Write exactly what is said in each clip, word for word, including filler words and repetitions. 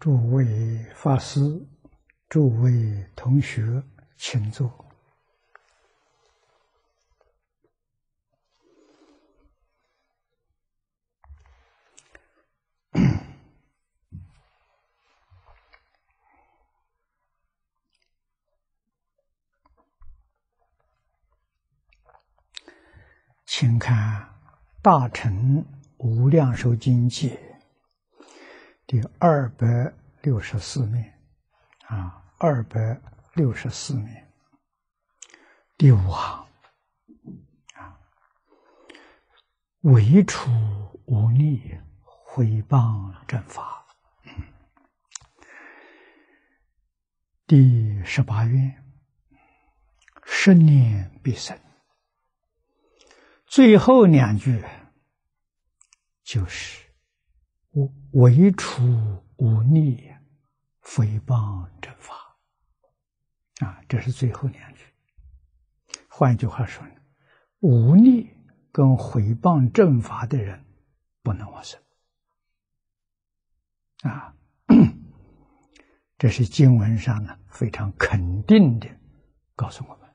诸位法师、诸位同学，请坐。请看《大乘无量寿经解》第二百六十四面啊，二百六十四面第五行啊，唯除无逆，毁谤正法。第十八愿，十念必生。最后两句就是唯除无逆，诽谤正法啊，这是最后两句。换句话说呢，无逆跟诽谤正法的人不能往生啊。这是经文上呢非常肯定的告诉我们。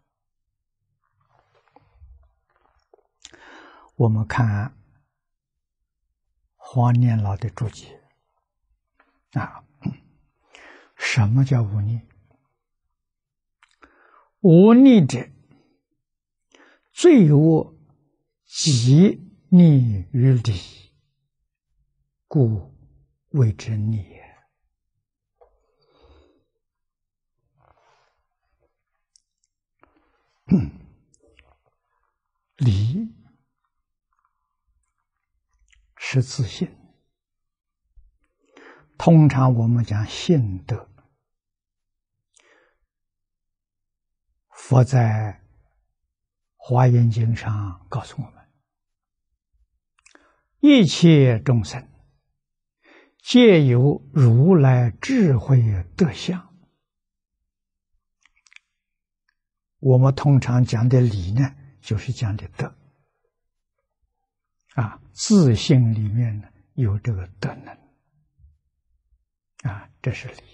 我们看黄念老的注解啊，什么叫无逆？无逆者，罪恶即逆于理，故谓之逆也。理是自信，通常我们讲信德。佛在《华严经》上告诉我们，一切众生皆有如来智慧德相。我们通常讲的理呢，就是讲的德啊，自信里面呢有这个德能啊，这是理。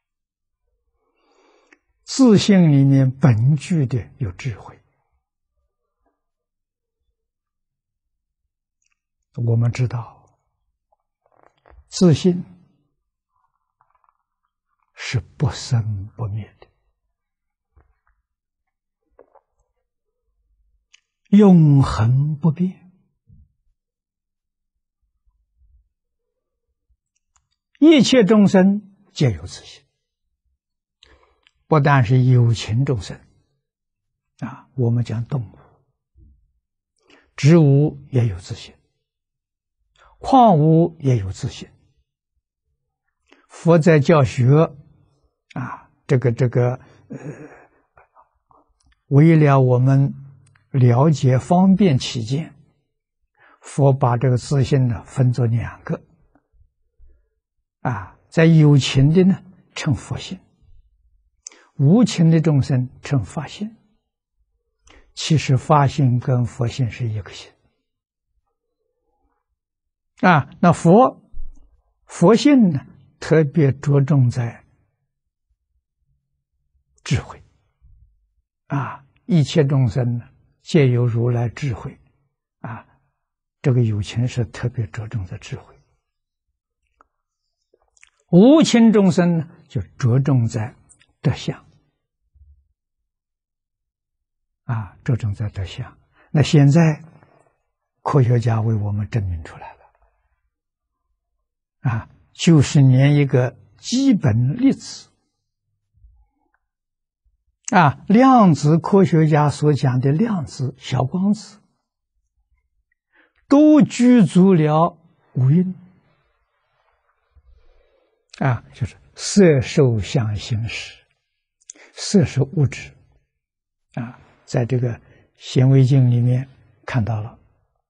自信里面本具的有智慧。我们知道，自信是不生不灭的，永恒不变。一切众生皆有自信，不但是有情众生啊，我们讲动物、植物也有自信，矿物也有自信。佛在教学啊，这个这个呃，为了我们了解方便起见，佛把这个自信呢分作两个啊，在有情的呢称佛性，无情的众生称法性。其实法性跟佛性是一个性啊。那佛佛性呢，特别着重在智慧啊，一切众生呢皆有如来智慧啊，这个有情是特别着重在智慧。无情众生呢，就着重在德相啊，着重在德相。那现在科学家为我们证明出来了啊，就是连一个基本粒子啊，量子科学家所讲的量子小光子，都具足了五蕴啊，就是色受想行识。色是物质啊，在这个显微镜里面看到了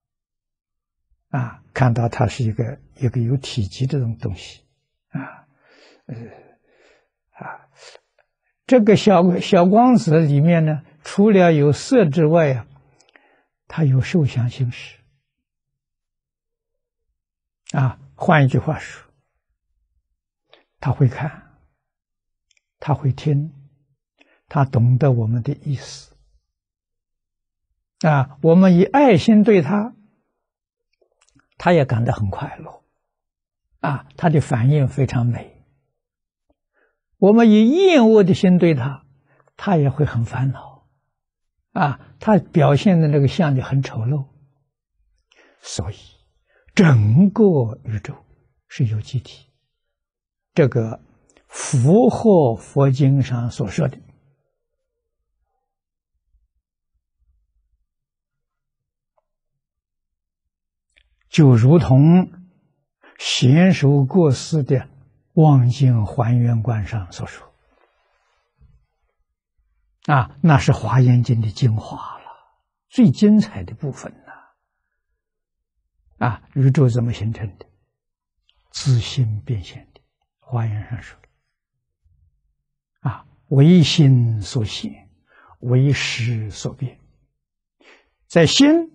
啊，看到它是一个一个有体积的这种东西啊，呃啊，这个小小光子里面呢，除了有色之外啊，它有受想行识啊。换一句话说， 他会看，他会听，他懂得我们的意思啊。我们以爱心对他，他也感到很快乐啊，他的反应非常美。我们以厌恶的心对他，他也会很烦恼啊，他表现的那个相就很丑陋。所以整个宇宙是有机体，这个符合佛经上所说的，就如同贤首过世的《望经还原观》上所说啊，那是华严经的精华了，最精彩的部分呢。啊，宇宙怎么形成的？自心变现的。华严上说啊，为心所现，为识所变。在心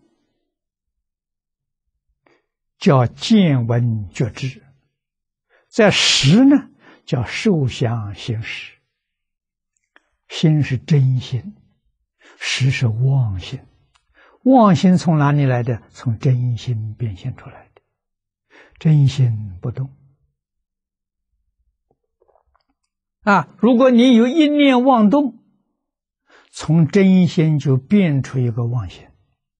叫见闻觉知，在识呢叫受想行识。心是真心，识是妄心。妄心从哪里来的？从真心变现出来的。真心不动啊！如果你有一念妄动，从真心就变出一个妄心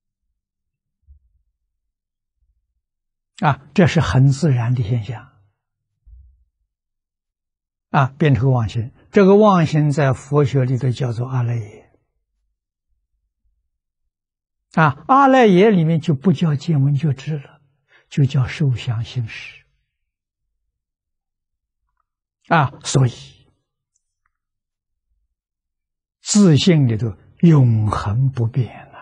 啊，这是很自然的现象啊，变出个妄心。这个妄心在佛学里头叫做阿赖耶。啊，阿赖耶里面就不叫见闻觉知了，就叫受想行识啊。所以自性里头永恒不变啊，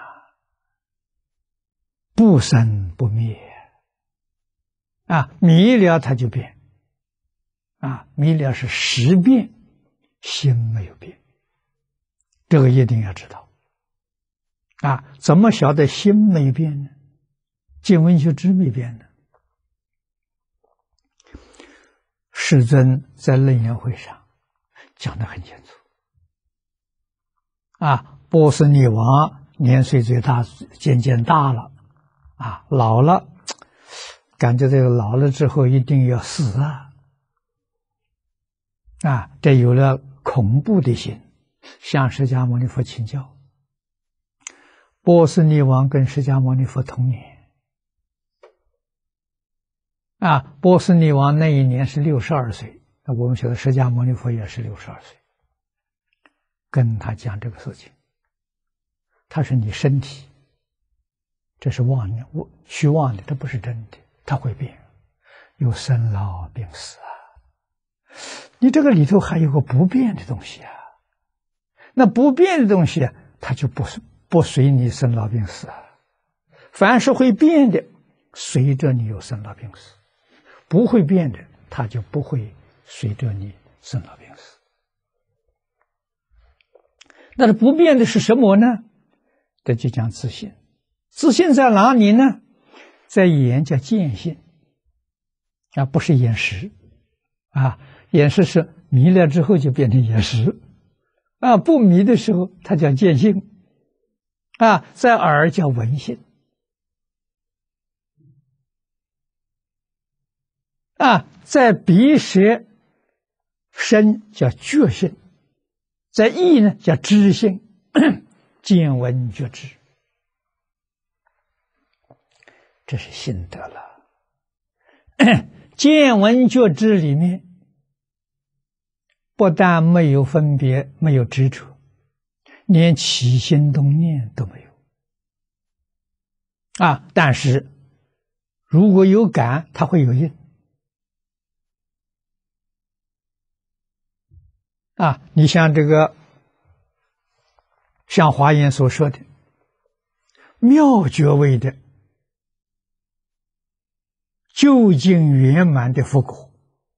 不生不灭啊。迷了它就变啊，迷了是识变，心没有变，这个一定要知道。啊，怎么晓得心没变呢？见闻觉知没变呢？世尊在楞严会上讲得很清楚。啊，波斯匿王年岁最大，渐渐大了，啊，老了，感觉这个老了之后一定要死啊！啊，这有了恐怖的心，向释迦牟尼佛请教。波斯匿王跟释迦牟尼佛同年啊，波斯匿王那一年是六十二岁，我们晓得释迦牟尼佛也是六十二岁，跟他讲这个事情，他说你身体这是妄念，虚妄的，这不是真的，它会变，有生老病死啊，你这个里头还有个不变的东西啊，那不变的东西它就不是不随你生老病死啊，凡是会变的，随着你有生老病死；不会变的，它就不会随着你生老病死。那是不变的是什么呢？这就讲自信。自信在哪里呢？在眼叫见性啊，不是眼识啊，眼识是迷了之后就变成眼识啊，不迷的时候它叫见性。啊，在耳叫闻性，啊，在鼻舌身叫觉性，在意呢叫知性，见闻觉知，这是心得了。见闻觉知里面，不但没有分别，没有执着，连起心动念都没有啊！但是如果有感，它会有应啊！你像这个，像华严所说的妙觉位的究竟圆满的佛果，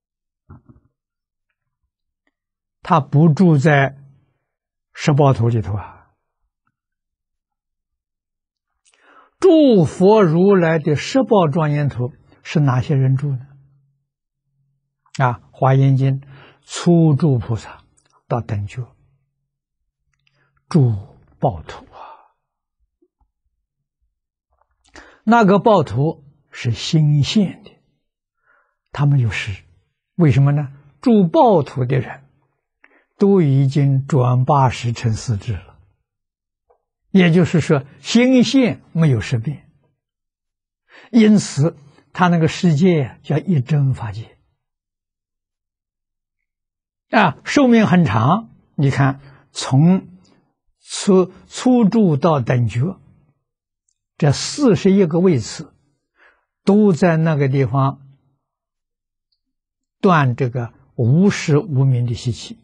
它不住在十报图里头啊，诸佛如来的十报庄严图是哪些人住呢？ 啊，《华严经》初住菩萨到等觉，住报土啊，那个报土是新现的，他们有事，为什么呢？住报土的人都已经转八十成四智了，也就是说心现没有识变，因此他那个世界叫一真法界啊，寿命很长。你看，从初初住到等觉，这四十一个位次都在那个地方断这个无始无明的习气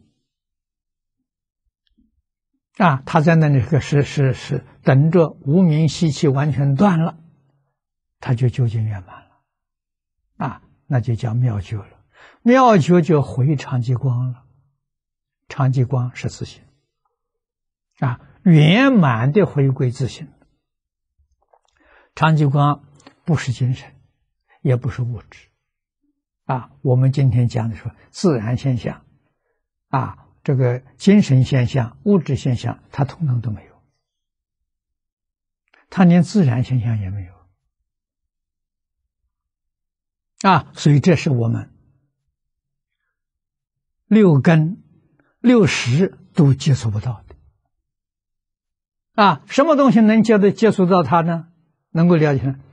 啊，他在那里个是是是等着无明习气完全断了，他就究竟圆满了啊，那就叫妙觉了。妙觉就回常寂光了，常寂光是自性啊，圆满的回归自性。常寂光不是精神，也不是物质啊。我们今天讲的说自然现象啊，这个精神现象、物质现象，它统统都没有，它连自然现象也没有啊。所以这是我们六根、六识都接触不到的啊。什么东西能接的接触到它呢？能够了解呢？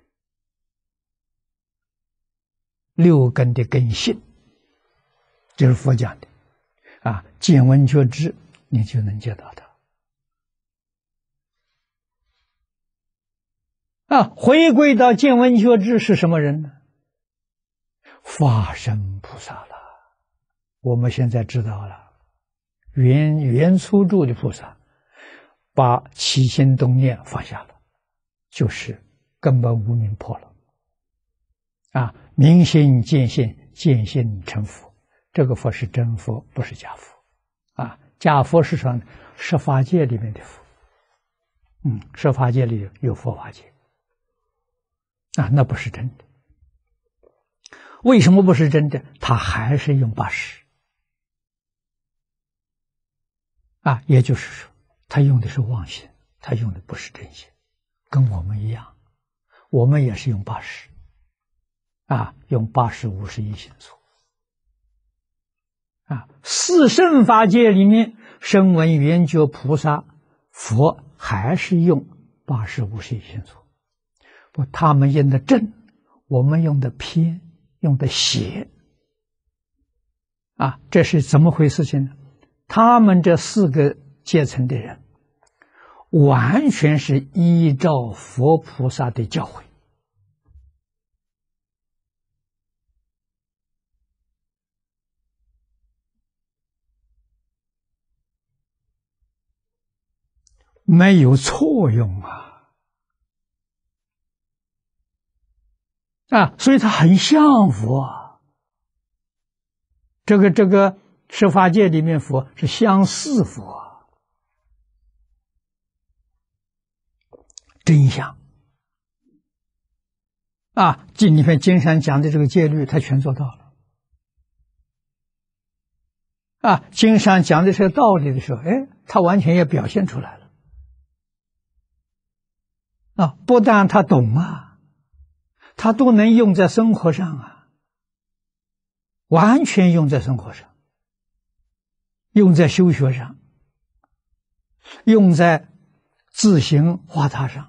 六根的根性，就是佛讲的啊，见闻觉知，你就能接到它啊。回归到见闻觉知是什么人呢？法身菩萨了。我们现在知道了，原原初住的菩萨把起心动念放下了，就是根本无明破了啊，明心见性，见性成佛。这个佛是真佛，不是假佛啊。假佛是什么？十法界里面的佛，嗯，十法界里有佛法界啊，那不是真的。为什么不是真的？他还是用八识啊，也就是说，他用的是妄心，他用的不是真心，跟我们一样，我们也是用八识啊，用八识五十一心所啊。四圣法界里面，声闻缘觉菩萨佛还是用八识五十一心所，不，他们用的正，我们用的偏，用的邪啊，这是怎么回事情呢？他们这四个阶层的人，完全是依照佛菩萨的教诲没有错用啊啊，所以他很像佛啊。这个这个十法界里面佛是相似佛，真相啊。经里面经常讲的这个戒律，他全做到了啊。经常讲的这个道理的时候，哎，他完全也表现出来了啊。不但他懂啊，他都能用在生活上啊，完全用在生活上，用在修学上，用在自行化他上。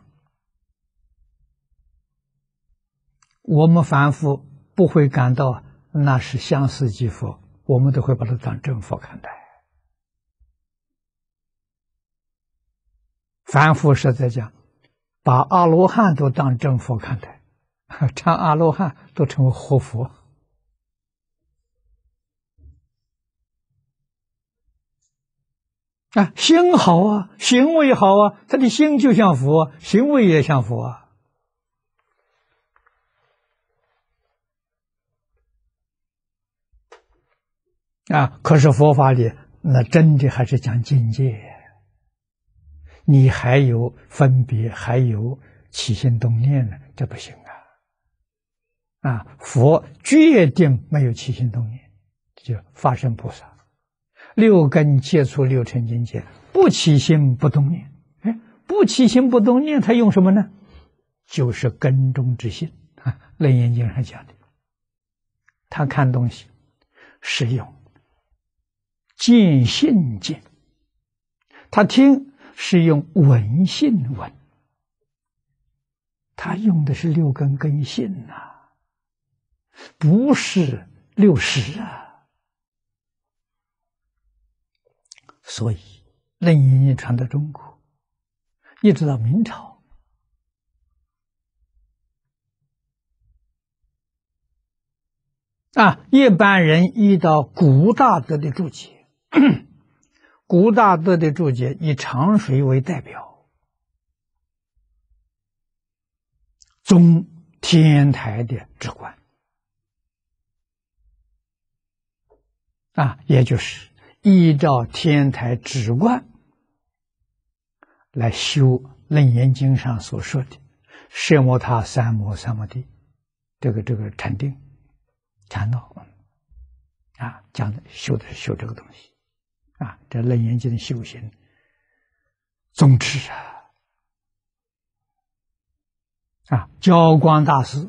我们凡夫不会感到那是相似即佛，我们都会把它当真佛看待。凡夫是在讲，把阿罗汉都当真佛看待，唱阿罗汉都成为活佛啊，心好啊，行为好啊，他的心就像佛，行为也像佛啊。啊，可是佛法里那真的还是讲境界，你还有分别，还有起心动念呢，这不行啊！ 啊，佛决定没有起心动念，就法身菩萨，六根接触六尘境界，不起心不动念。哎，不起心不动念，他用什么呢？就是根中之性啊，《楞严经》上讲的，他看东西是用见性见，他听是用闻性闻，他用的是六根根性啊，不是六识啊。所以楞严经传到中国，一直到明朝，啊，一般人依到古大德的注解，古大德的注解以长水为代表，宗天台的直观，啊，也就是依照天台直观来修《楞严经》上所说的摄摩他三摩三摩地，这个这个禅定禅道啊，讲的修的是修这个东西啊，这《楞严经》的修行宗旨啊啊，教光大师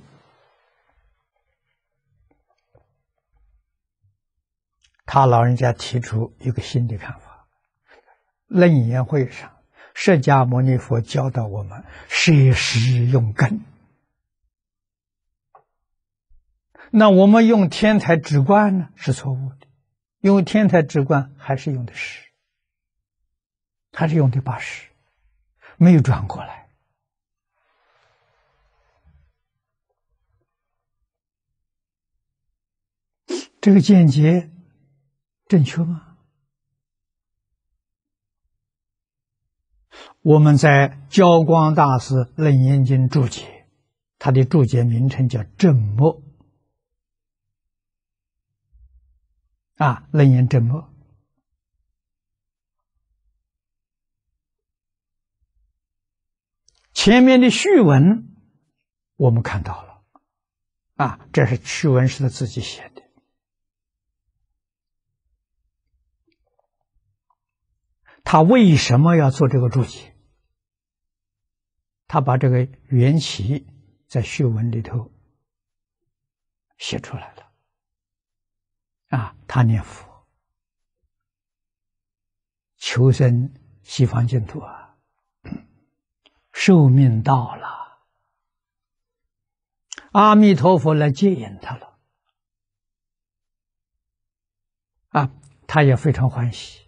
他老人家提出一个新的看法，楞严会上释迦牟尼佛教导我们摄实用根，那我们用天台直观呢是错误的，用天台直观还是用的实，还是用的八识，没有转过来。这个见解正确吗？我们在教光大师《楞严经》注解，他的注解名称叫正默啊，楞严正默。前面的序文我们看到了啊，这是序文是他自己写的。他为什么要做这个注解？他把这个缘起在序文里头写出来了啊，他念佛求生西方净土啊，寿命到了，阿弥陀佛来接引他了啊，他也非常欢喜。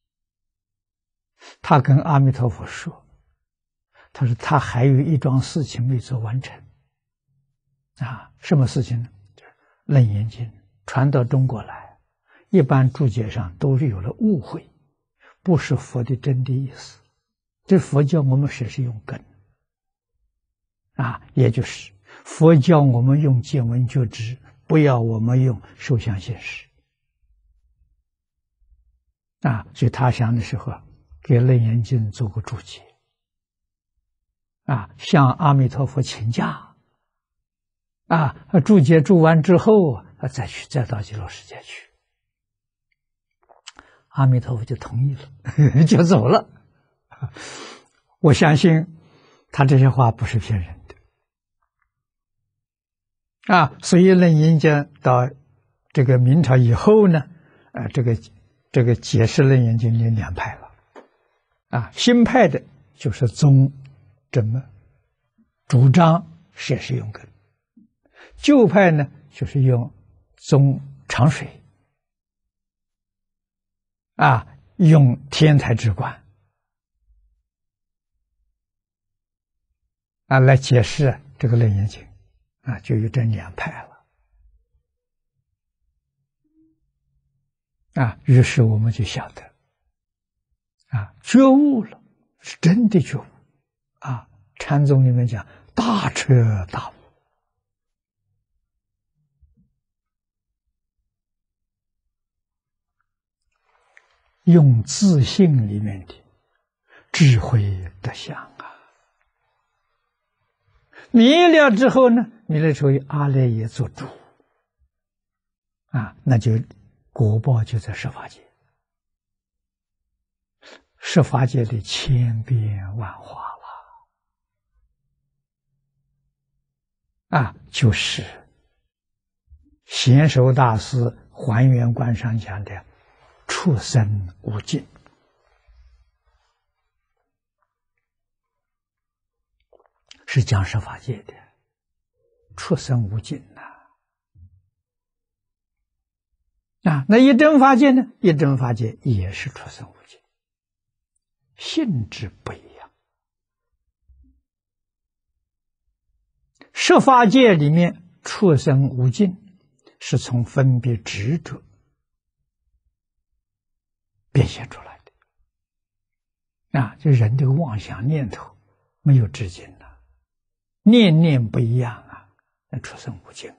他跟阿弥陀佛说，他说他还有一桩事情没做完成啊，什么事情呢？楞严经传到中国来，一般注解上都是有了误会，不是佛的真的意思。这佛教我们实是用根啊，也就是佛教我们用见闻觉知，不要我们用受想行识啊。所以他想的时候给楞严经做个注解啊，向阿弥陀佛请假啊，注解注完之后啊，再去再到极乐世界去。阿弥陀佛就同意了，就走了。我相信他这些话不是骗人的啊。所以楞严经到这个明朝以后呢，呃，这个这个解释楞严经有两派了啊。新派的就是宗正默，主张摄实用根；旧派呢就是用宗长水啊，用天台直观啊来解释这个楞严经啊，就有这两派了啊。于是我们就晓得啊，觉悟了，是真的觉悟啊。禅宗里面讲大彻大悟，用自信里面的智慧德相啊，迷了之后呢， 弥勒成为阿赖耶做主啊，那就果报就在十法界。十法界里千变万化了啊，就是贤首大师还原观上讲的畜生无尽。是讲十法界的畜生无尽呐、啊，啊，那一真法界呢？一真法界也是畜生无尽，性质不一样。十法界里面畜生无尽，是从分别执着变现出来的啊，就人这个妄想念头没有止境了。念念不一样啊，那畜生无尽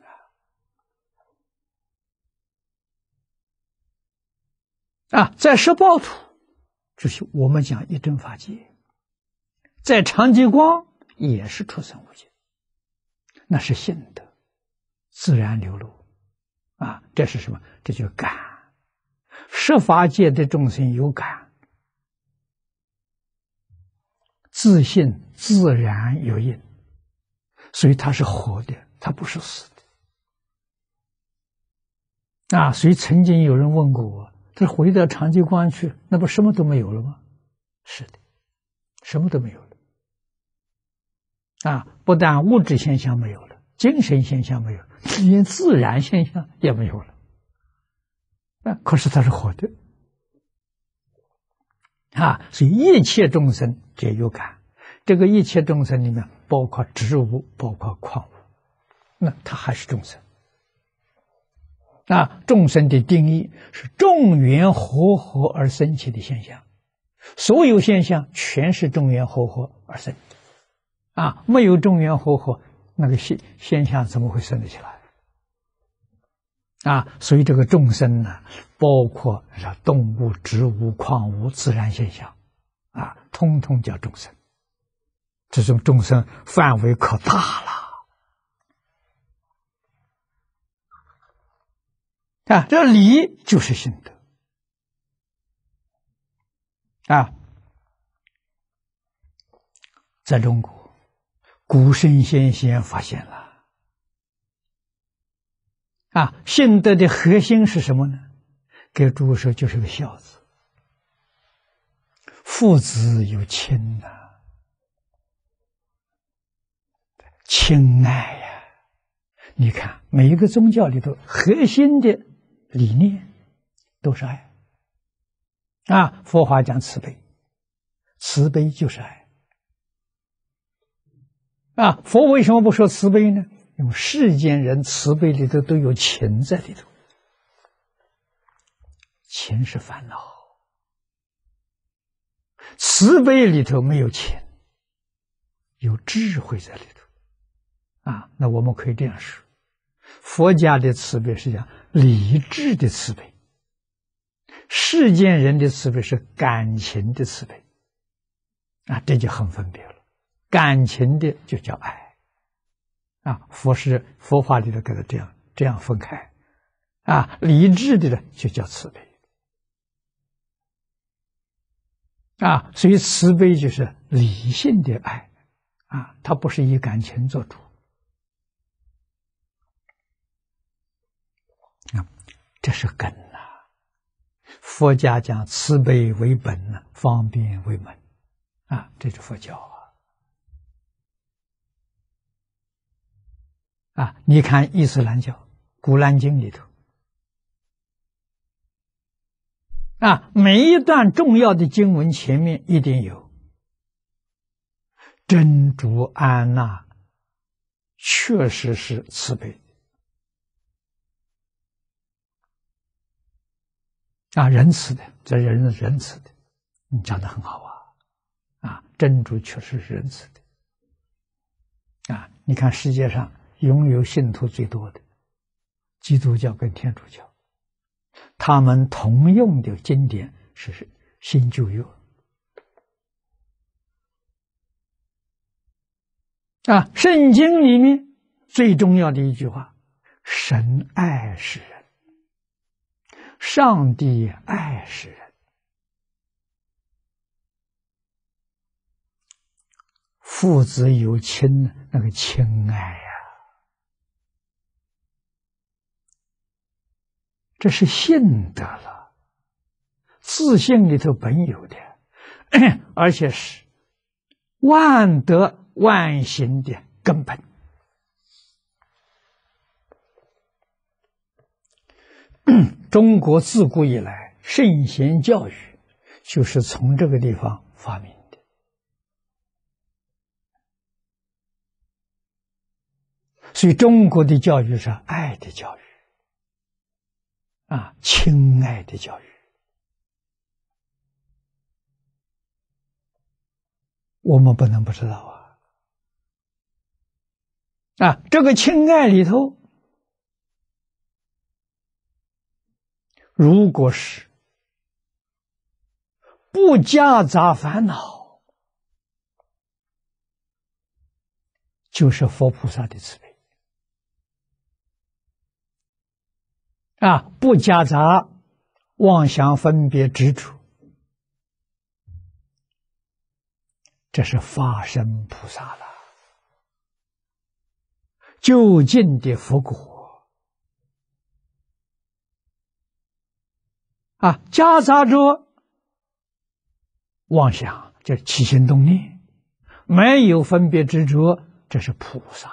啊！啊，在十报土，就是我们讲一真法界，在长极光也是畜生无尽，那是性德，自然流露啊！这是什么？这就感。十法界的众生有感，自信自然有应。所以它是活的，它不是死的啊！所以曾经有人问过我，他回到长极光去，那不什么都没有了吗？是的，什么都没有了啊！不但物质现象没有了，精神现象没有，连自然现象也没有了啊！可是它是活的啊！所以一切众生皆有感。这个一切众生里面，包括植物，包括矿物，那它还是众生。啊，众生的定义是众缘和合而生起的现象，所有现象全是众缘和合而生。啊，没有众缘和合，那个现现象怎么会生得起来？啊，所以这个众生呢，包括动物、植物、矿物、自然现象，啊，通通叫众生。这种众生范围可大了啊！这理就是心得啊！在中国，古圣先贤发现了啊，心得的核心是什么呢？给诸位说，就是个孝字，父子有亲呐、啊。亲爱呀、啊！你看每一个宗教里头核心的理念都是爱啊。佛法讲慈悲，慈悲就是爱啊。佛为什么不说慈悲呢？因为世间人慈悲里头都有情在里头，情是烦恼，慈悲里头没有情，有智慧在里头。啊，那我们可以这样说，佛家的慈悲是讲理智的慈悲，世间人的慈悲是感情的慈悲，啊，这就很分别了。感情的就叫爱，啊，佛是佛法里头给它这样这样分开，啊，理智的呢就叫慈悲，啊，所以慈悲就是理性的爱，啊，它不是以感情做主。啊，这是根呐、啊！佛家讲慈悲为本呢，方便为门，啊，这是佛教啊！啊，你看伊斯兰教《古兰经》里头，啊，每一段重要的经文前面一定有真主安那，确实是慈悲。啊，仁慈的，这人是仁慈的，你讲得很好啊！啊，真主确实是仁慈的。啊，你看世界上拥有信徒最多的，基督教跟天主教，他们同用的经典是新旧约。啊，圣经里面最重要的一句话：神爱世人，上帝爱世人。父子有亲，那个亲爱呀、这是信德了，自信里头本有的，而且是万德万行的根本。中国自古以来圣贤教育就是从这个地方发明的。所以中国的教育是爱的教育啊，亲爱的教育。我们不能不知道啊！啊，这个亲爱里头，如果是不夹杂烦恼，就是佛菩萨的慈悲啊，不夹杂妄想分别执着，这是法身菩萨了，究竟的佛果啊，夹杂着妄想，就是起心动念，没有分别执着，这是菩萨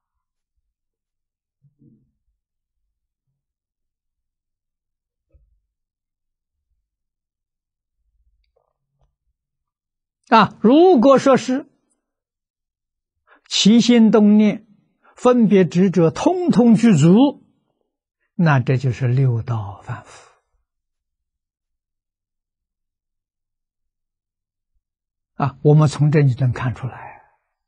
啊。如果说是起心动念、分别执着通通具足，那这就是六道凡夫啊。我们从这里能看出来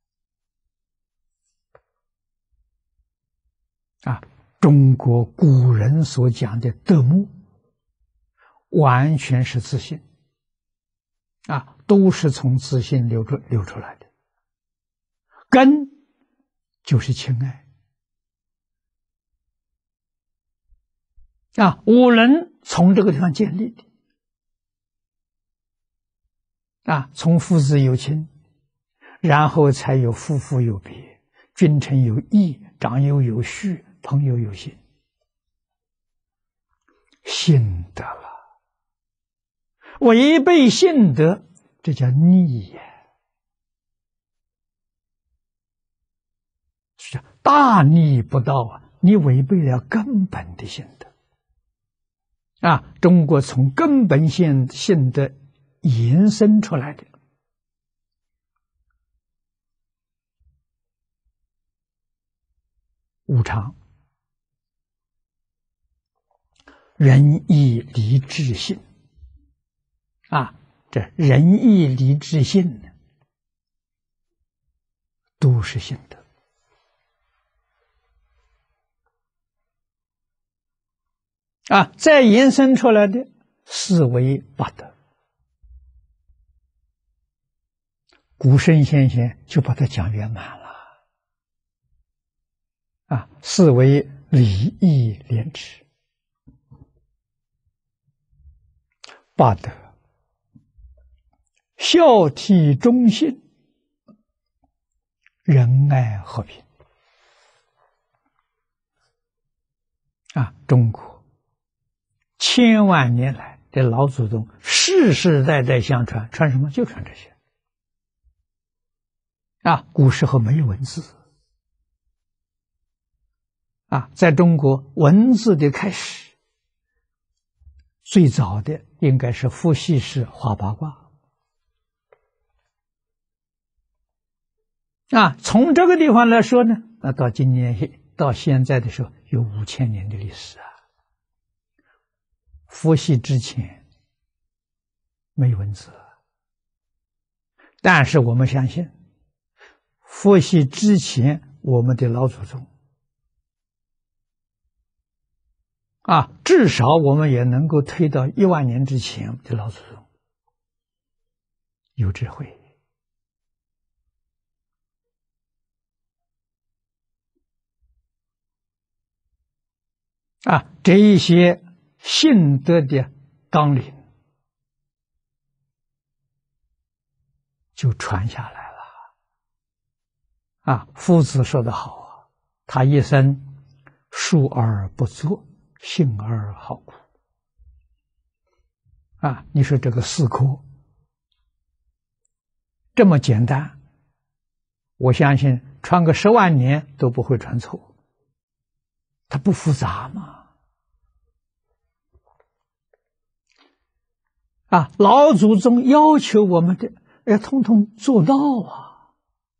啊，中国古人所讲的德目，完全是自信啊，都是从自信流出流出来的。根就是亲爱啊，五伦从这个地方建立的啊，从父子有亲，然后才有夫妇有别，君臣有义，长幼有序，朋友有信，信德了。违背信德，这叫逆呀，是大逆不道啊！你违背了根本的信德啊！中国从根本性信德延伸出来的无常、仁义礼智信啊，这仁义礼智信呢，都是信德啊。再延伸出来的四维八德，古圣先贤就把它讲圆满了啊。四维礼义廉耻，八德孝悌忠信，仁爱和平啊。中国千万年来的老祖宗世世代代相传，传什么？就传这些啊。古时候没有文字啊，在中国文字的开始，最早的应该是伏羲氏画八卦啊。从这个地方来说呢，那到今年到现在的时候有五千年的历史啊。伏羲之前没有文字，但是我们相信，伏羲之前我们的老祖宗啊，至少我们也能够推到一万年之前的老祖宗有智慧啊，这一些信德的纲领就传下来了。啊，夫子说得好啊，他一生述而不作，信而好古。啊，你说这个四科这么简单，我相信传个十万年都不会传错，它不复杂嘛。啊，老祖宗要求我们的，要统统做到啊！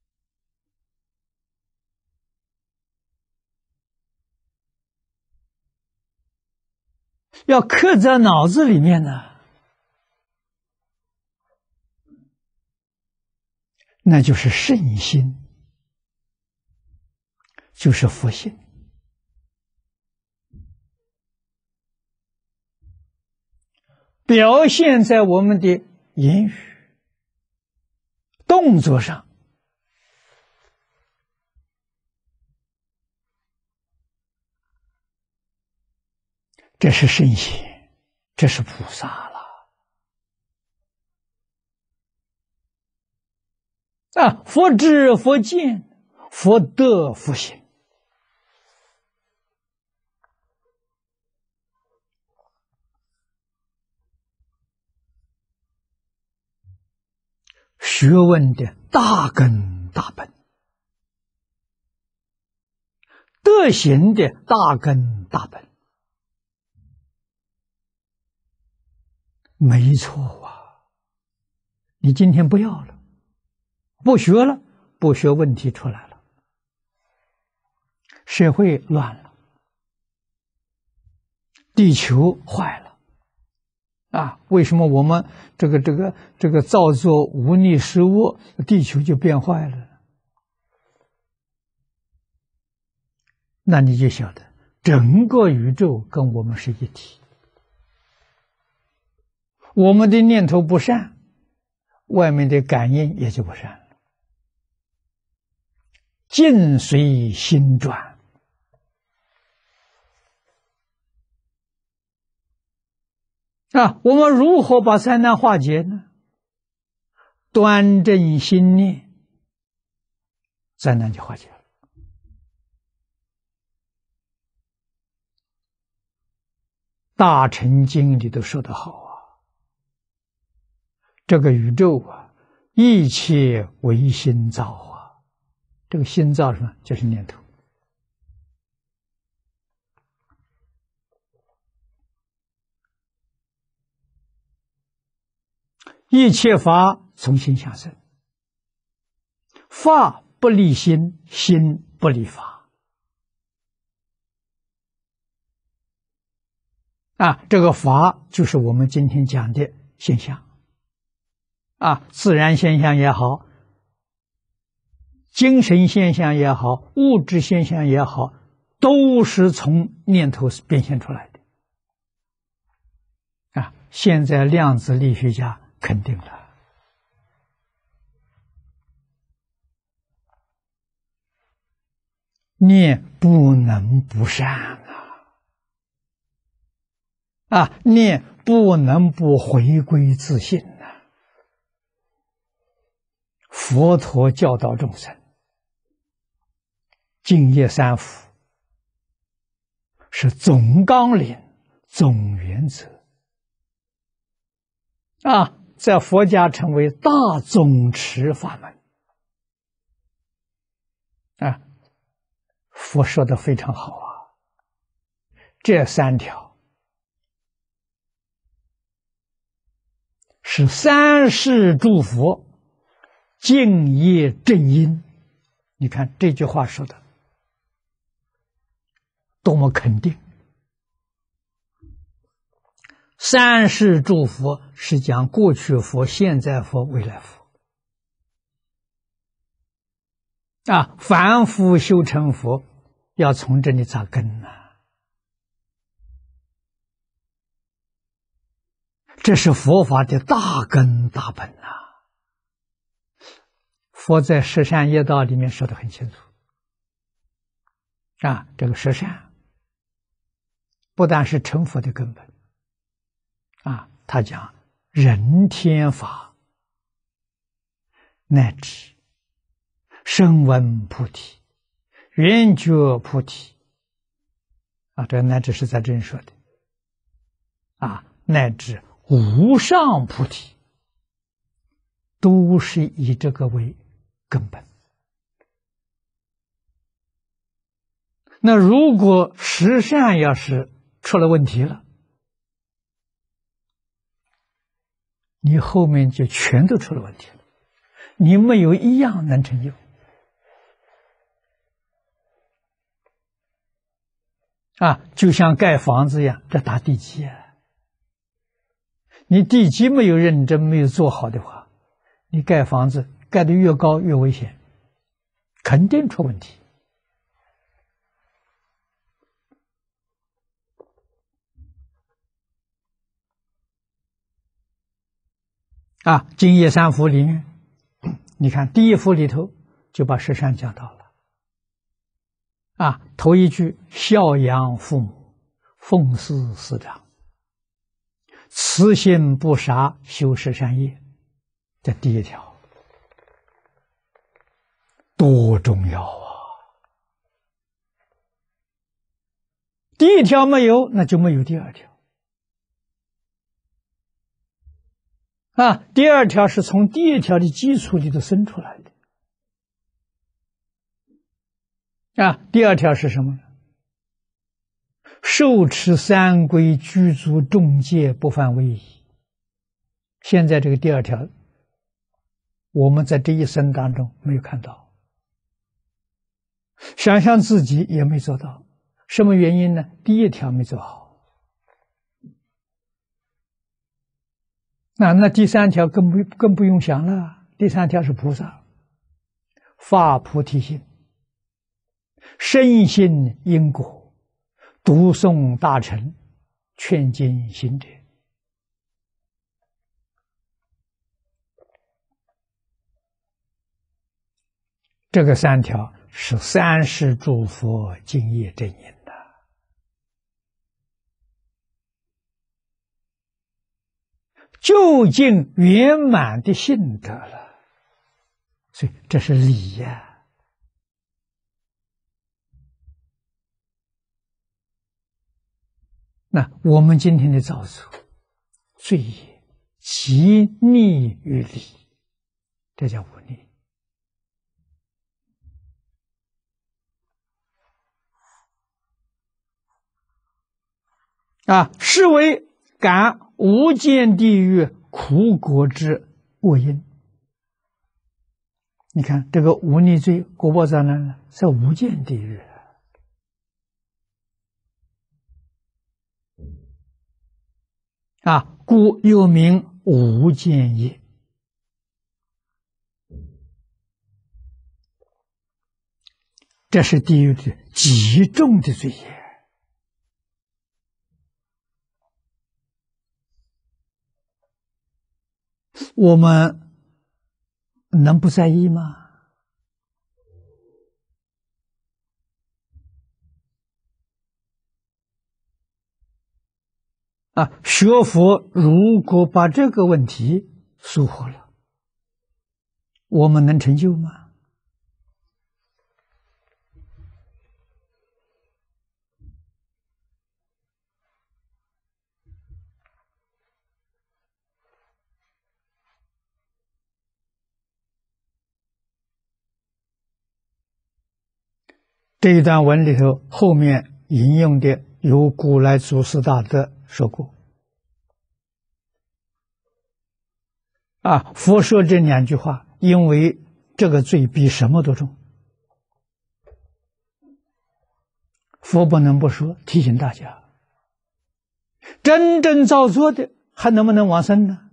要刻在脑子里面呢。那就是圣心，就是佛性。表现在我们的言语、动作上，这是圣贤，这是菩萨了。啊，佛知佛见，佛得佛行。学问的大根大本，德行的大根大本，没错啊！你今天不要了，不学了，不学问题出来了，社会乱了，地球坏了。啊，为什么我们这个这个这个造作忤逆失恶，地球就变坏了？那你就晓得，整个宇宙跟我们是一体。我们的念头不善，外面的感应也就不善了。境随心转。啊，我们如何把灾难化解呢？端正心念，灾难就化解了。大乘经里都说得好啊，这个宇宙啊，一切唯心造啊。这个心造什么？就是念头。一切法从心下生，法不离心，心不离法。啊，这个法就是我们今天讲的现象。啊，自然现象也好，精神现象也好，物质现象也好，都是从念头变现出来的。啊，现在量子力学家肯定了，念不能不善啊！啊，念不能不回归自信啊！佛陀教导众生，净业三福是总纲领、总原则啊。在佛家称为大总持法门啊，佛说的非常好啊。这三条是三世诸佛敬业正因。你看这句话说的多么肯定！三世诸佛是讲过去佛、现在佛、未来佛啊，凡夫修成佛要从这里扎根啊，这是佛法的大根大本啊。佛在十善业道里面说得很清楚啊，这个十善不但是成佛的根本啊，他讲人天法乃至声闻菩提、圆觉菩提啊，这乃至是在这里说的啊，乃至无上菩提，都是以这个为根本。那如果十善要是出了问题了，你后面就全都出了问题了，你没有一样能成就啊！就像盖房子一样，这打地基啊，你地基没有认真、没有做好的话，你盖房子盖得越高越危险，肯定出问题。啊，《净业三福》里面，你看第一福里头就把十善讲到了。啊，头一句孝养父母，奉事师长，慈心不杀，修十善业，这第一条多重要啊！第一条没有，那就没有第二条。啊，第二条是从第一条的基础里头生出来的。啊，第二条是什么呢？受持三规，具足众戒，不犯威仪。现在这个第二条，我们在这一生当中没有看到，想想自己也没做到，什么原因呢？第一条没做好。那那第三条更不更不用想了，第三条是菩萨发菩提心，深信因果，读诵大乘，劝进行者。这个三条是三世诸佛敬业真因的。究竟圆满的信德了，所以这是理呀。那我们今天的造作，罪业极逆于理，这叫忤逆。啊，是为感无间地狱苦果之恶因。你看这个忤逆罪果报在哪呢？在无间地狱啊，故又名无间业。这是地狱的极重的罪业。我们能不在意吗？啊，学佛如果把这个问题疏忽了，我们能成就吗？这一段文里头后面引用的有古来祖师大德说过啊，佛说这两句话，因为这个罪比什么都重，佛不能不说，提醒大家，真正造作的还能不能往生呢？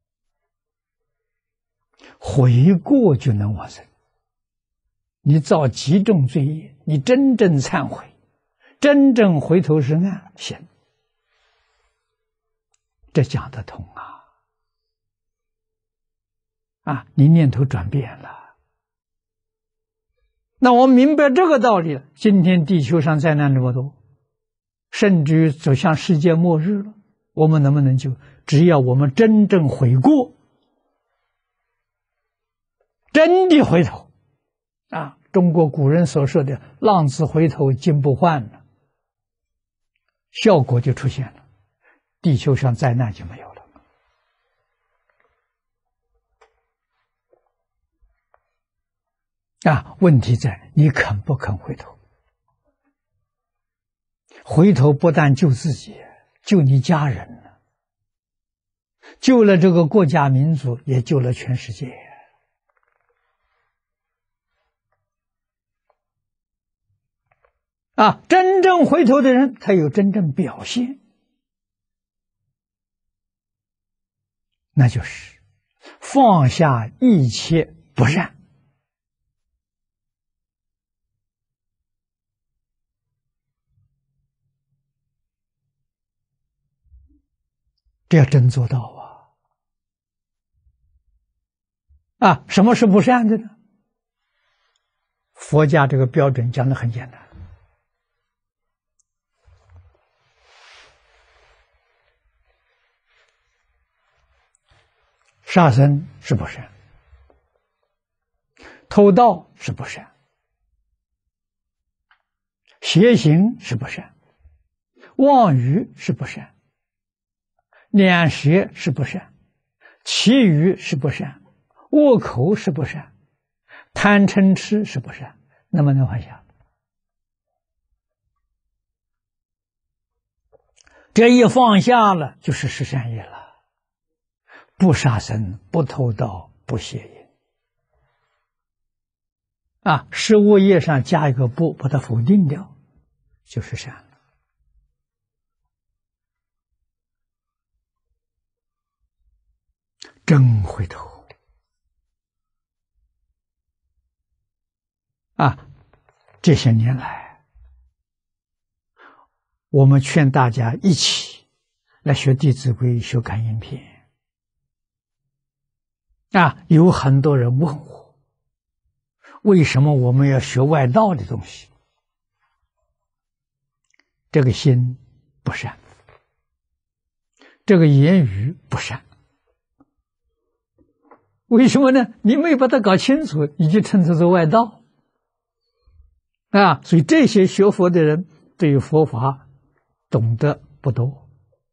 悔过就能往生。你造极重罪业，你真正忏悔，真正回头是岸，行，这讲得通啊！啊，你念头转变了，那我们明白这个道理了。今天地球上灾难那么多， 甚至于走向世界末日了，我们能不能救？只要我们真正悔过，真的回头，啊，中国古人所说的“浪子回头金不换”了，效果就出现了，地球上灾难就没有了。啊，问题在你肯不肯回头？回头不但救自己，救你家人了，救了这个国家民族，也救了全世界。啊，真正回头的人，他有真正表现，那就是放下一切不善。这要真做到啊！啊，什么是不善的呢？佛家这个标准讲得很简单。杀生是不善，偷盗是不善，邪行是不善，妄语是不善，两舌是不善，绮语是不善，恶口是不善，贪嗔痴是不善，能不能放下？这一放下了，就是十善业了。不杀生，不偷盗，不邪淫。啊，食物业上加一个不，把它否定掉，就是善了。真回头啊！这些年来，我们劝大家一起来学《弟子规》、学感应篇。啊，有很多人问我，为什么我们要学外道的东西？这个心不善，这个言语不善。为什么呢？你没把它搞清楚，你就称之为外道啊！所以这些学佛的人对于佛法懂得不多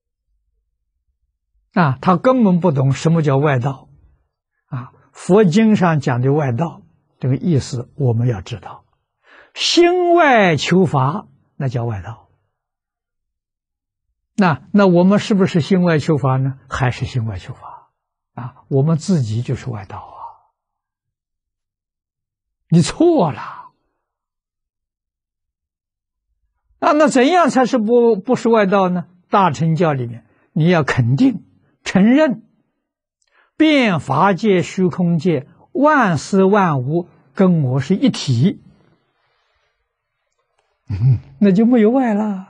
啊，他根本不懂什么叫外道啊。佛经上讲的外道，这个意思我们要知道，心外求法那叫外道。那那我们是不是心外求法呢？还是心外求法啊？我们自己就是外道啊！你错了啊！那怎样才是不不是外道呢？大乘教里面，你要肯定、承认，遍法界、虚空界，万事万物跟我是一体，嗯，那就没有外了。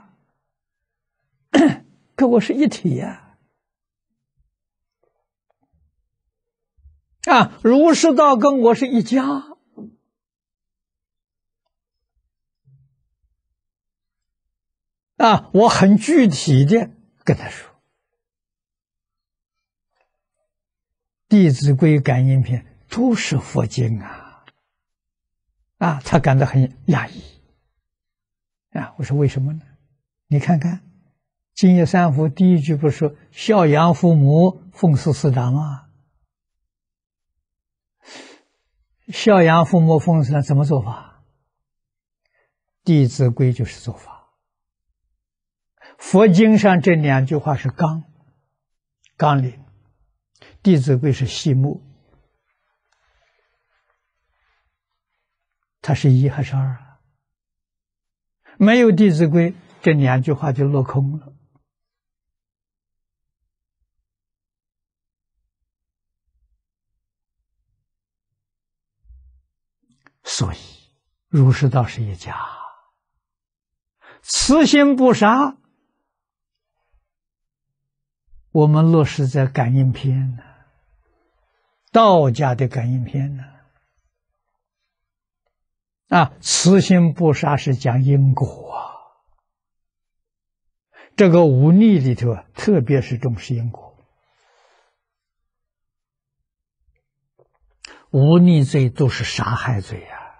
跟我是一体呀！啊，啊，儒释道跟我是一家。啊，我很具体的跟他说，《弟子规》《感应篇》都是佛经啊！啊，他感到很讶异。啊，我说为什么呢？你看看。净业三福第一句不是说孝养父母，奉事师长吗？孝养父母，奉事师长怎么做法？弟子规就是做法。佛经上这两句话是纲，纲领；弟子规是细目。它是一还是二啊？没有弟子规，这两句话就落空了。所以，儒释道是一家，慈心不杀，我们落实在感应篇呢，道家的感应篇呢。啊，慈心不杀是讲因果啊， 这个忤逆里头啊，特别是重视因果。忤逆罪都是杀害罪呀、啊。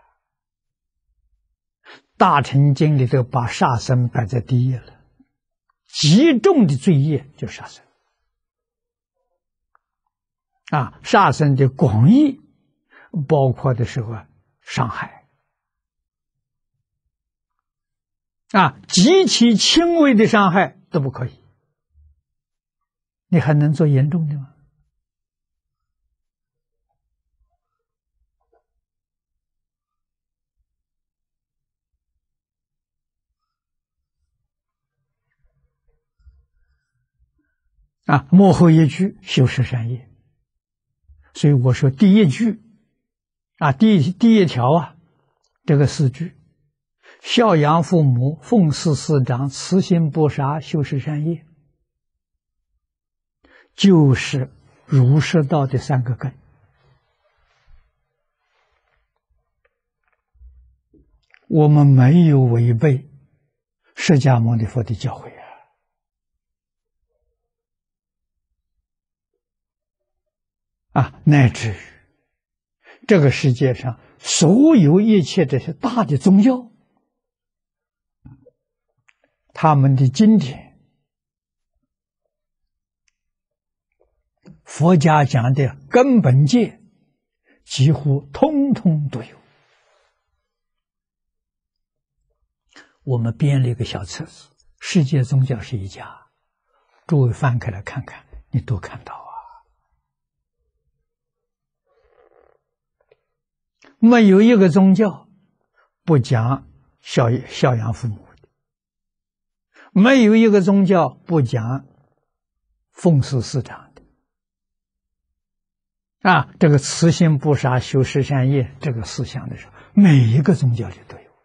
大乘经里头把杀生摆在第一了，极重的罪业就杀生。啊，杀生的广义包括的时候啊，伤害。啊，极其轻微的伤害都不可以，你还能做严重的吗？啊，幕后一句修持善业，所以我说第一句啊，第一第一条啊，这个四句，孝养父母，奉事师长，慈心不杀，修持善业，就是儒释道的三个根。我们没有违背释迦牟尼佛的教诲啊！啊，乃至于这个世界上所有一切这些大的宗教，他们的经典，佛家讲的根本戒，几乎通通都有。我们编了一个小册子，世界宗教是一家，诸位翻开来看看，你都看到啊。没有一个宗教不讲孝孝养父母的，没有一个宗教不讲奉事师长的。啊，这个慈心不杀，修持善业这个思想的时候，每一个宗教里都有。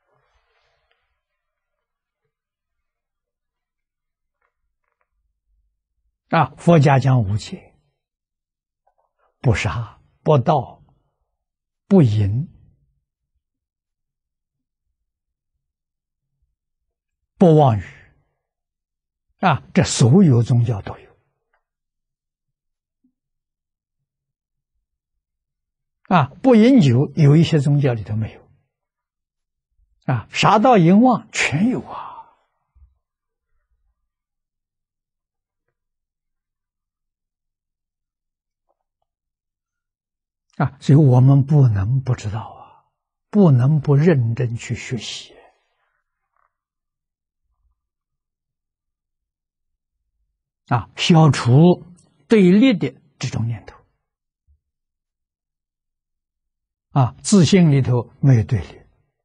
啊，佛家讲五戒，不杀、不盗、不淫、不妄语。啊，这所有宗教都有。啊，不饮酒，有一些宗教里头没有。啊，杀盗淫妄全有啊。啊，所以我们不能不知道啊，不能不认真去学习。啊，消除对立的这种念头。啊，自信里头没有对立，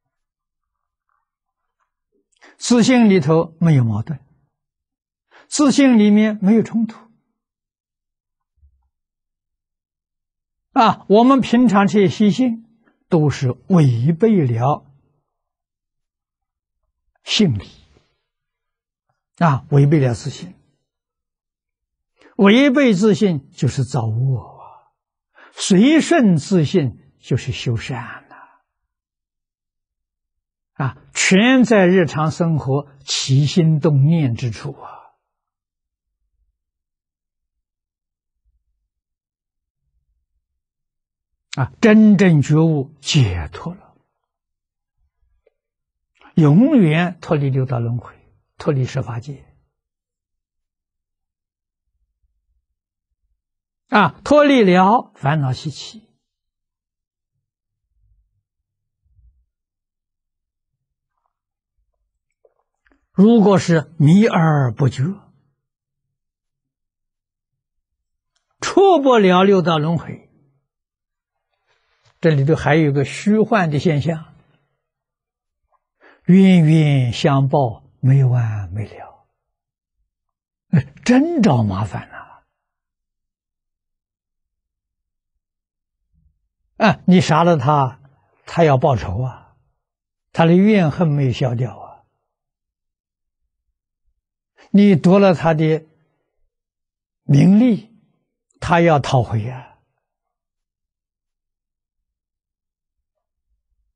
自信里头没有矛盾，自信里面没有冲突。啊，我们平常这些习性都是违背了性理，啊，违背了自信，违背自信就是造恶啊，随顺自信就是修善呐。啊，全在日常生活起心动念之处啊。啊，真正觉悟解脱了，永远脱离六道轮回，脱离十法界。啊，脱离了烦恼习气。如果是迷而不觉，出不了六道轮回。这里头还有一个虚幻的现象，冤冤相报，没完没了，真找麻烦了。啊，你杀了他，他要报仇啊，他的怨恨没有消掉啊。你夺了他的名利，他要讨回啊。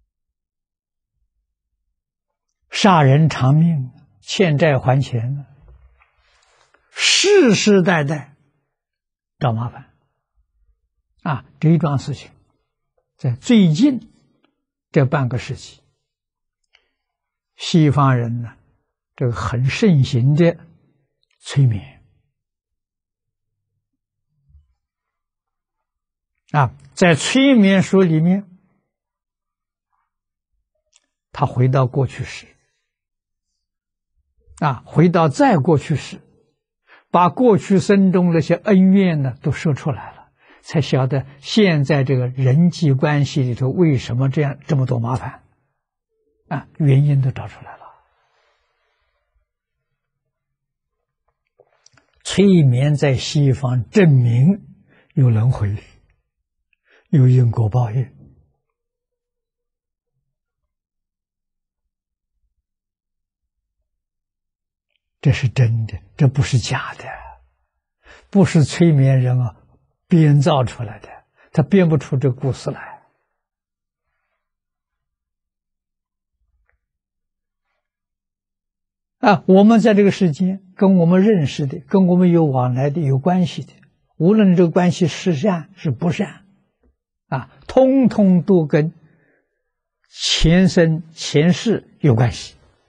杀人偿命，欠债还钱， 世世代代找麻烦啊！这一桩事情，在最近这半个世纪，西方人呢，这个很盛行的催眠啊，在催眠术里面，他回到过去时啊，回到再过去时，把过去生中那些恩怨呢都说出来了，才晓得现在这个人际关系里头为什么这样这么多麻烦啊，原因都找出来了。催眠在西方证明有轮回，有因果报应。这是真的，这不是假的，不是催眠人啊编造出来的，他编不出这故事来。啊，我们在这个世间，跟我们认识的、跟我们有往来的、有关系的，无论这个关系是善是不善，啊，通通都跟前生前世有关系。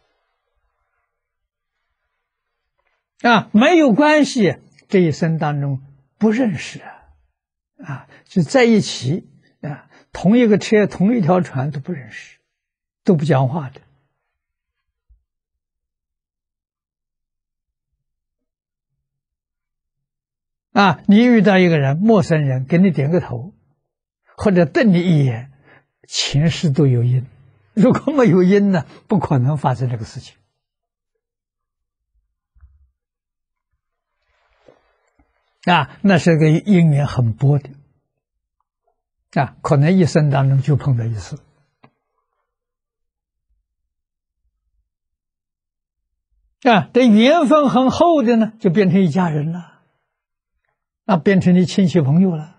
啊，没有关系，这一生当中不认识啊，啊，就在一起啊，同一个车、同一条船都不认识，都不讲话的。啊，你遇到一个人，陌生人，给你点个头，或者瞪你一眼，前世都有因。如果没有因呢，不可能发生这个事情。啊，那是个因缘很薄的，啊，可能一生当中就碰到一次。啊，这缘分很厚的呢，就变成一家人了，啊，变成你亲戚朋友了。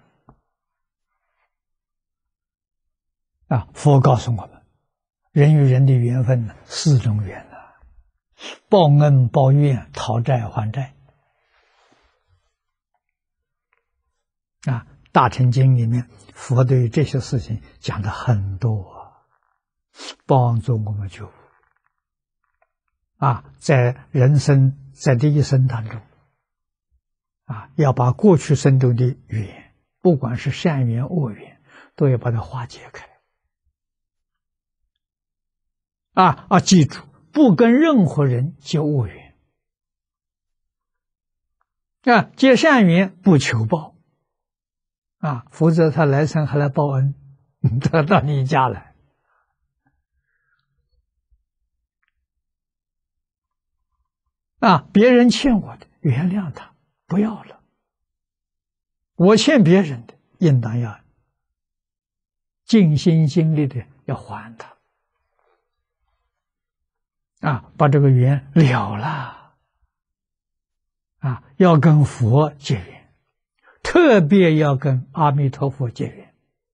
啊，佛告诉我们，人与人的缘分呢，四种缘啊，报恩、报怨、讨债、还债。啊，《大乘经》里面，佛对于这些事情讲的很多，帮助我们觉悟。啊，在人生在这一生当中，啊，要把过去生中的缘，不管是善缘恶缘，都要把它化解开。啊啊，记住，不跟任何人结恶缘。啊，结善缘不求报。啊，否则他来生还来报恩，他到你家来。啊，别人欠我的，原谅他，不要了。我欠别人的，应当要尽心尽力的要还他。啊，把这个缘了了。啊，要跟佛结缘。特别要跟阿弥陀佛结缘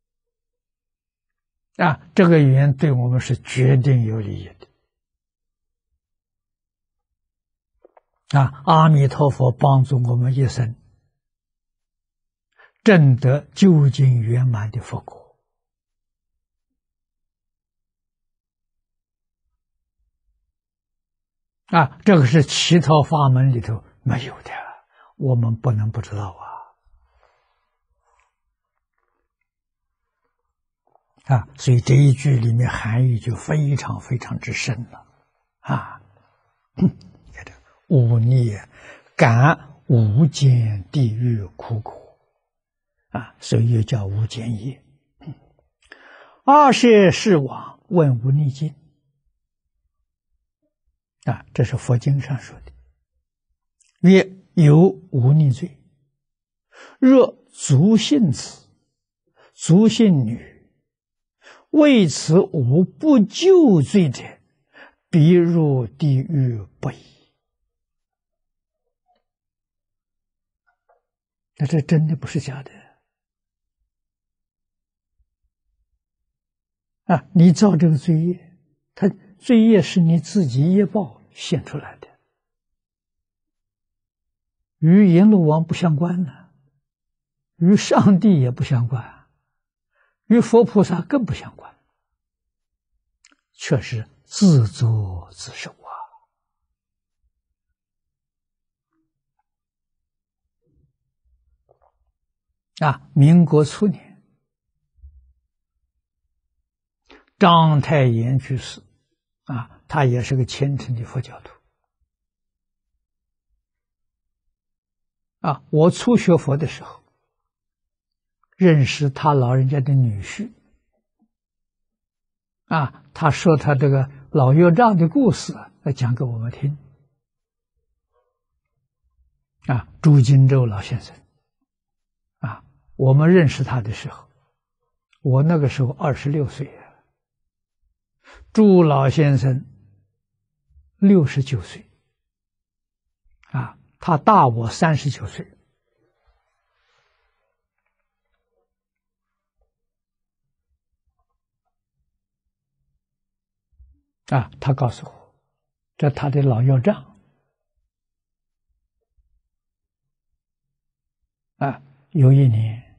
啊，这个缘对我们是决定有利益的啊！阿弥陀佛帮助我们一生证得究竟圆满的佛果啊！这个是其他法门里头没有的，我们不能不知道啊。啊，所以这一句里面含义就非常非常之深了，啊，看这忤逆感无间地狱苦果，啊，所以又叫无间业。二舍世往问无逆境，啊，这是佛经上说的。曰有无逆罪，若族姓子、族姓女。为此无不救罪者，必入地狱不已。那这真的不是假的啊！你造这个罪业，他罪业是你自己业报现出来的， 与阎罗王不相关呢，与上帝也不相关，与佛菩萨更不相关，却是自作自受啊！啊，民国初年，章太炎居士啊，他也是个虔诚的佛教徒啊。我初学佛的时候，认识他老人家的女婿啊，他说他这个老岳丈的故事来讲给我们听啊。朱金洲老先生啊，我们认识他的时候，我那个时候二十六岁啊，朱老先生六十九岁啊，他大我三十九岁。啊，他告诉我，这他的老岳丈啊，有一年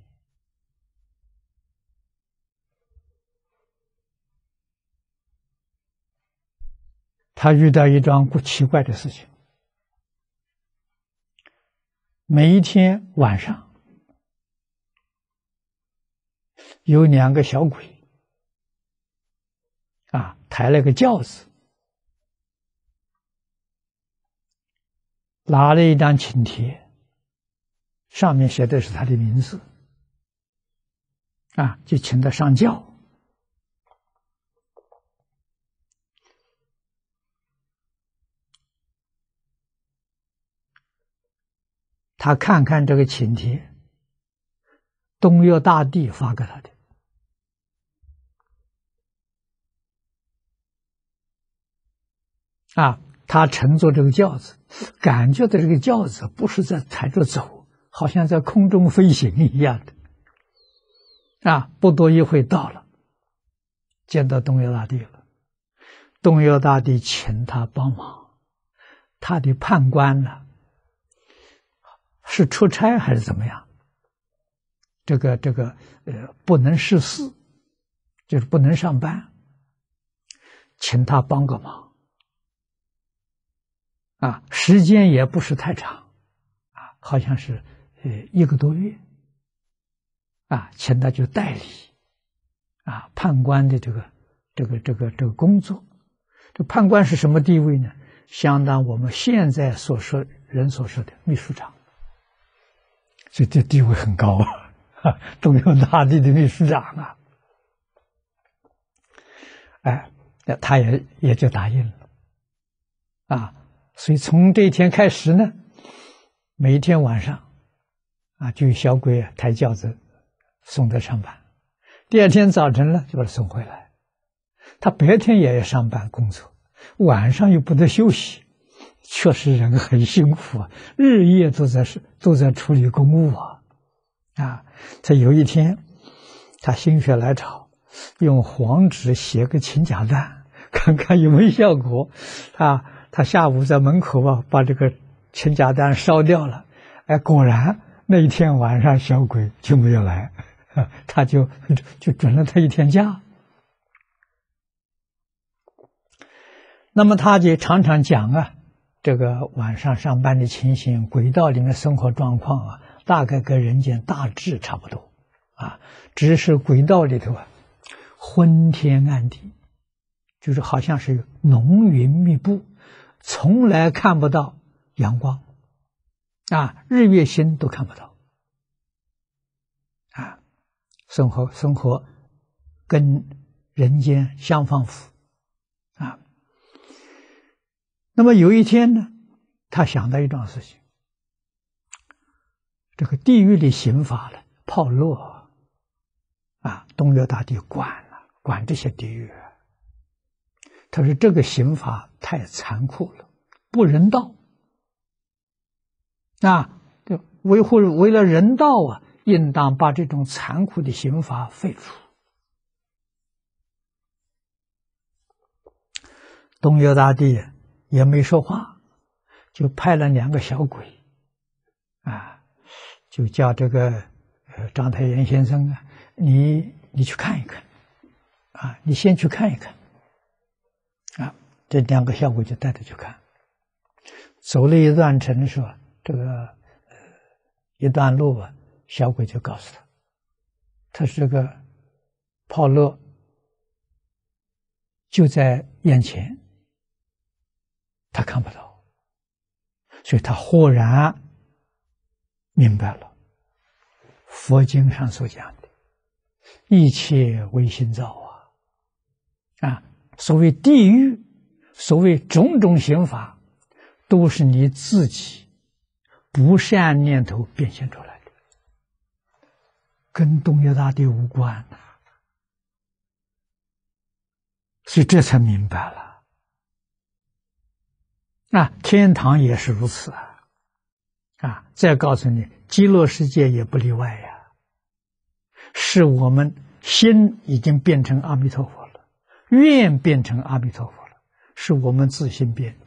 他遇到一桩不奇怪的事情。每一天晚上，有两个小鬼啊，抬了个轿子，拿了一张请帖，上面写的是他的名字啊，就请他上轿。他看看这个请帖，东岳大帝发给他的啊，他乘坐这个轿子，感觉到这个轿子不是在抬着走，好像在空中飞行一样的啊。不多一会到了，见到东岳大帝了。东岳大帝请他帮忙，他的判官呢是出差还是怎么样？这个这个呃，不能事事，就是不能上班，请他帮个忙啊，时间也不是太长啊，好像是呃一个多月啊，请他去代理啊判官的这个这个这个这个工作。这判官是什么地位呢？相当我们现在所说人所说的秘书长。所以这地位很高啊，东岳大帝的秘书长啊，哎，他也也就答应了啊。所以从这一天开始呢，每一天晚上啊，就有小鬼抬轿子送他上班，第二天早晨呢就把他送回来。他白天也要上班工作，晚上又不得休息。确实人很辛苦啊，日夜都在都在处理公务啊，啊！他有一天，他心血来潮，用黄纸写个请假单，看看有没有效果。啊，他下午在门口啊，把这个请假单烧掉了。哎，果然那一天晚上小鬼就没有来，啊、他就就准了他一天假。那么他就常常讲啊。这个晚上上班的情形，轨道里面生活状况啊，大概跟人间大致差不多啊，只是轨道里头啊，昏天暗地，就是好像是浓云密布，从来看不到阳光啊，日月星都看不到啊，生活生活跟人间相仿佛啊。那么有一天呢，他想到一桩事情，这个地狱里刑法了，炮烙啊，东岳大帝管了，管这些地狱。他说这个刑法太残酷了，不人道啊，就维护为了人道啊，应当把这种残酷的刑法废除。东岳大帝也没说话，就派了两个小鬼啊，就叫这个呃章太炎先生啊，你你去看一看，啊，你先去看一看，啊，这两个小鬼就带他去看。走了一段程的时候，这个呃一段路啊，小鬼就告诉他，他是这个炮乐就在眼前，他看不到，所以他豁然明白了佛经上所讲的一切唯心造啊，啊，所谓地狱，所谓种种刑罚，都是你自己不善念头变现出来的，跟东岳大帝无关，所以这才明白了。啊，天堂也是如此啊！啊，再告诉你，极乐世界也不例外呀。是我们心已经变成阿弥陀佛了，愿变成阿弥陀佛了，是我们自心变的。